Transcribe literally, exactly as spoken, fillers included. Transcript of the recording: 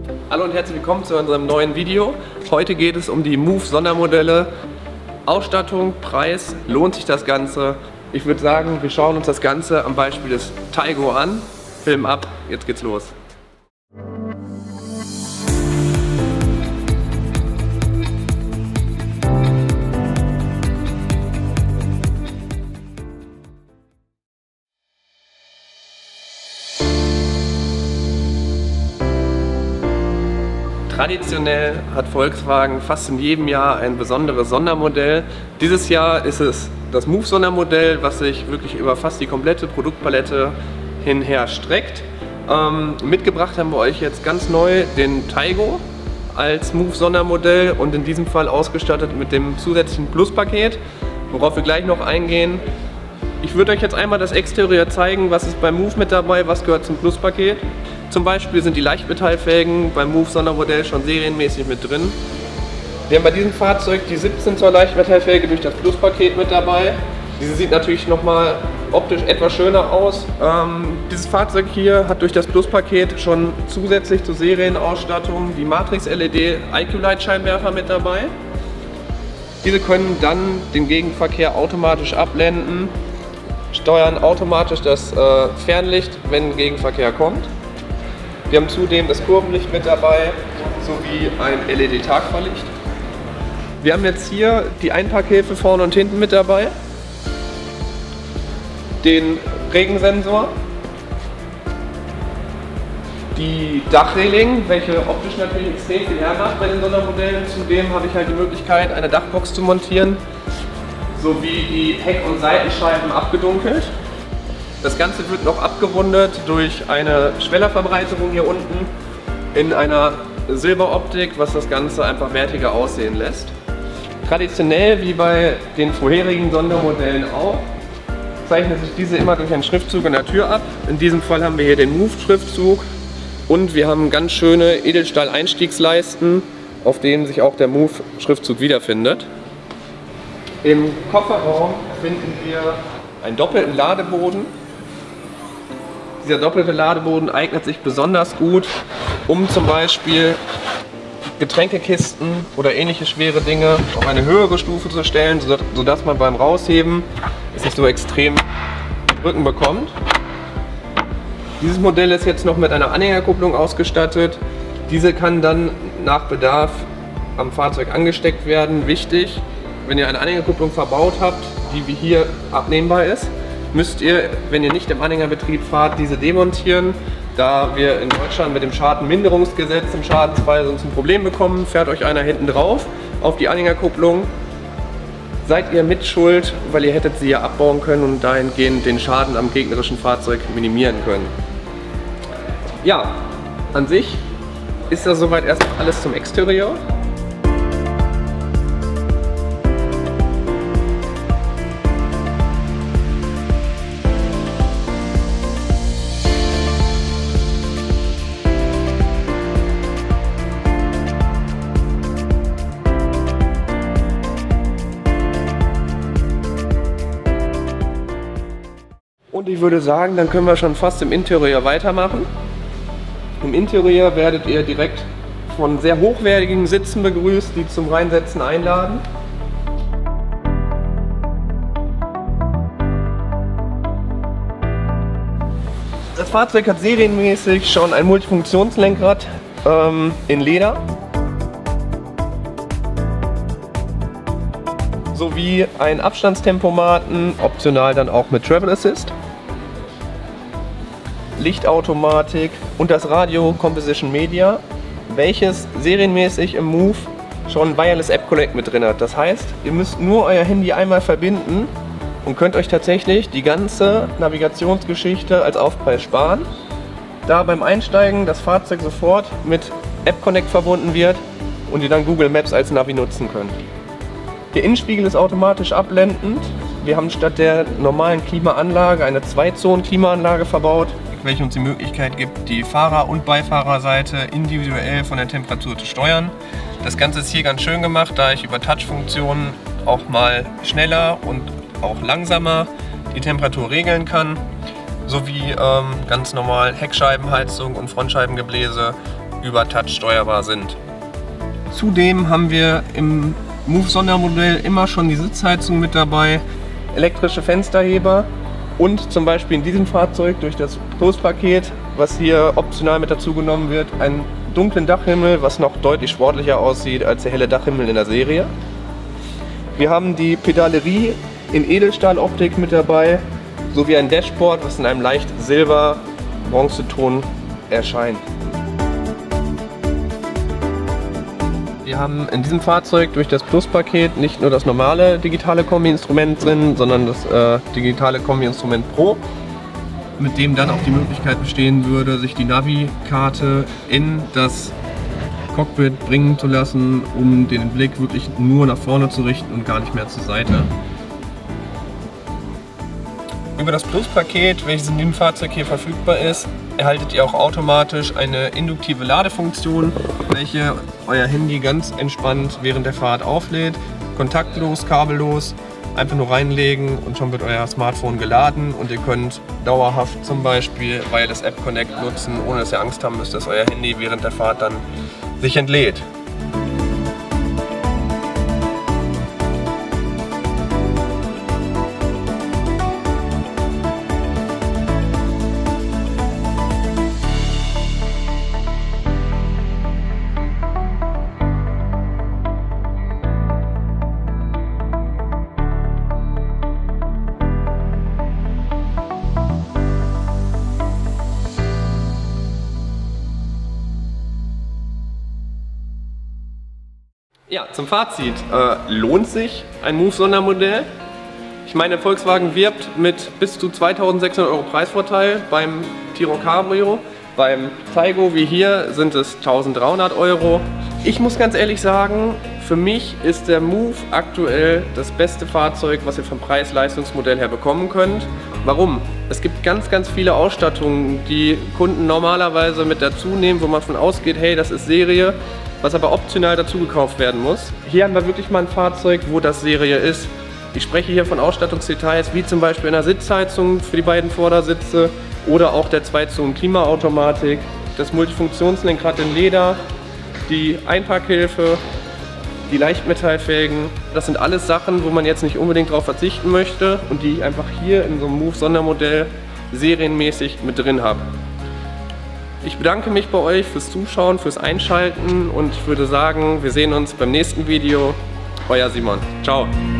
Hallo und herzlich willkommen zu unserem neuen Video. Heute geht es um die Move Sondermodelle. Ausstattung, Preis, lohnt sich das Ganze? Ich würde sagen, wir schauen uns das Ganze am Beispiel des Taigo an. Film ab, jetzt geht's los. Traditionell hat Volkswagen fast in jedem Jahr ein besonderes Sondermodell. Dieses Jahr ist es das Move Sondermodell, was sich wirklich über fast die komplette Produktpalette hinher streckt. Ähm, mitgebracht haben wir euch jetzt ganz neu den Taigo als Move Sondermodell und in diesem Fall ausgestattet mit dem zusätzlichen Plus-Paket, worauf wir gleich noch eingehen. Ich würde euch jetzt einmal das Exterieur zeigen, was ist beim Move mit dabei, was gehört zum Plus-Paket. Zum Beispiel sind die Leichtmetallfelgen beim Move Sondermodell schon serienmäßig mit drin. Wir haben bei diesem Fahrzeug die siebzehn Zoll Leichtmetallfelge durch das Plus-Paket mit dabei. Diese sieht natürlich nochmal optisch etwas schöner aus. Ähm, dieses Fahrzeug hier hat durch das Plus-Paket schon zusätzlich zur Serienausstattung die Matrix-L E D I Q-Light-Scheinwerfer mit dabei. Diese können dann den Gegenverkehr automatisch abblenden, steuern automatisch das äh, Fernlicht, wenn Gegenverkehr kommt. Wir haben zudem das Kurvenlicht mit dabei, sowie ein L E D-Tagfahrlicht. Wir haben jetzt hier die Einparkhilfe vorne und hinten mit dabei, den Regensensor, die Dachreling, welche optisch natürlich extrem viel hermacht bei den Sondermodellen. Zudem habe ich halt die Möglichkeit, eine Dachbox zu montieren, sowie die Heck- und Seitenscheiben abgedunkelt. Das Ganze wird noch abgerundet durch eine Schwellerverbreiterung hier unten in einer Silberoptik, was das Ganze einfach wertiger aussehen lässt. Traditionell, wie bei den vorherigen Sondermodellen auch, zeichnet sich diese immer durch einen Schriftzug in der Tür ab. In diesem Fall haben wir hier den Move-Schriftzug und wir haben ganz schöne Edelstahl-Einstiegsleisten, auf denen sich auch der Move-Schriftzug wiederfindet. Im Kofferraum finden wir einen doppelten Ladeboden. Dieser doppelte Ladeboden eignet sich besonders gut, um zum Beispiel Getränkekisten oder ähnliche schwere Dinge auf eine höhere Stufe zu stellen, sodass man beim Rausheben es nicht so extrem Rücken bekommt. Dieses Modell ist jetzt noch mit einer Anhängerkupplung ausgestattet. Diese kann dann nach Bedarf am Fahrzeug angesteckt werden. Wichtig, wenn ihr eine Anhängerkupplung verbaut habt, die wie hier abnehmbar ist, müsst ihr, wenn ihr nicht im Anhängerbetrieb fahrt, diese demontieren. Da wir in Deutschland mit dem Schadenminderungsgesetz im Schadensfall sonst ein Problem bekommen, fährt euch einer hinten drauf auf die Anhängerkupplung. Seid ihr mit schuld, weil ihr hättet sie ja abbauen können und dahingehend den Schaden am gegnerischen Fahrzeug minimieren können. Ja, an sich ist das soweit erstmal alles zum Exterieur. Und ich würde sagen, dann können wir schon fast im Interieur weitermachen. Im Interieur werdet ihr direkt von sehr hochwertigen Sitzen begrüßt, die zum Reinsetzen einladen. Das Fahrzeug hat serienmäßig schon ein Multifunktionslenkrad ähm, in Leder, sowie einen Abstandstempomaten, optional dann auch mit Travel Assist, Lichtautomatik und das Radio Composition Media, welches serienmäßig im Move schon Wireless App Collect mit drin hat. Das heißt, ihr müsst nur euer Handy einmal verbinden und könnt euch tatsächlich die ganze Navigationsgeschichte als Aufpreis sparen, da beim Einsteigen das Fahrzeug sofort mit App Connect verbunden wird und ihr dann Google Maps als Navi nutzen könnt. Der Innenspiegel ist automatisch abblendend. Wir haben statt der normalen Klimaanlage eine Zwei-Zonen-Klimaanlage verbaut, welche uns die Möglichkeit gibt, die Fahrer- und Beifahrerseite individuell von der Temperatur zu steuern. Das Ganze ist hier ganz schön gemacht, da ich über Touch-Funktionen auch mal schneller und auch langsamer die Temperatur regeln kann, sowie ähm, ganz normal Heckscheibenheizung und Frontscheibengebläse über Touch steuerbar sind. Zudem haben wir im Move Sondermodell immer schon die Sitzheizung mit dabei, elektrische Fensterheber und zum Beispiel in diesem Fahrzeug durch das Plus-Paket, was hier optional mit dazu genommen wird, einen dunklen Dachhimmel, was noch deutlich sportlicher aussieht als der helle Dachhimmel in der Serie. Wir haben die Pedalerie in Edelstahloptik mit dabei, sowie ein Dashboard, was in einem leicht silber-bronzeton erscheint. Wir haben in diesem Fahrzeug durch das Plus-Paket nicht nur das normale digitale Kombi-Instrument drin, sondern das äh, digitale Kombi-Instrument Pro, mit dem dann auch die Möglichkeit bestehen würde, sich die Navi-Karte in das Cockpit bringen zu lassen, um den Blick wirklich nur nach vorne zu richten und gar nicht mehr zur Seite. Über das Plus-Paket, welches in dem Fahrzeug hier verfügbar ist, erhaltet ihr auch automatisch eine induktive Ladefunktion, welche euer Handy ganz entspannt während der Fahrt auflädt, kontaktlos, kabellos, einfach nur reinlegen und schon wird euer Smartphone geladen und ihr könnt dauerhaft zum Beispiel Wireless App Connect nutzen, ohne dass ihr Angst haben müsst, dass euer Handy während der Fahrt dann sich entlädt. Ja, zum Fazit. Äh, lohnt sich ein Move Sondermodell? Ich meine, Volkswagen wirbt mit bis zu zweitausendsechshundert Euro Preisvorteil beim Tiro Cabrio. Beim Taigo wie hier sind es eintausenddreihundert Euro. Ich muss ganz ehrlich sagen, für mich ist der Move aktuell das beste Fahrzeug, was ihr vom Preis-Leistungsmodell her bekommen könnt. Warum? Es gibt ganz, ganz viele Ausstattungen, die Kunden normalerweise mit dazu nehmen, wo man von ausgeht, hey, das ist Serie, was aber optional dazu gekauft werden muss. Hier haben wir wirklich mal ein Fahrzeug, wo das Serie ist. Ich spreche hier von Ausstattungsdetails, wie zum Beispiel einer Sitzheizung für die beiden Vordersitze oder auch der Zwei-Zonen-Klimaautomatik, das Multifunktionslenkrad in Leder, die Einparkhilfe, die Leichtmetallfelgen. Das sind alles Sachen, wo man jetzt nicht unbedingt darauf verzichten möchte und die ich einfach hier in so einem Move-Sondermodell serienmäßig mit drin habe. Ich bedanke mich bei euch fürs Zuschauen, fürs Einschalten und ich würde sagen, wir sehen uns beim nächsten Video. Euer Simon. Ciao.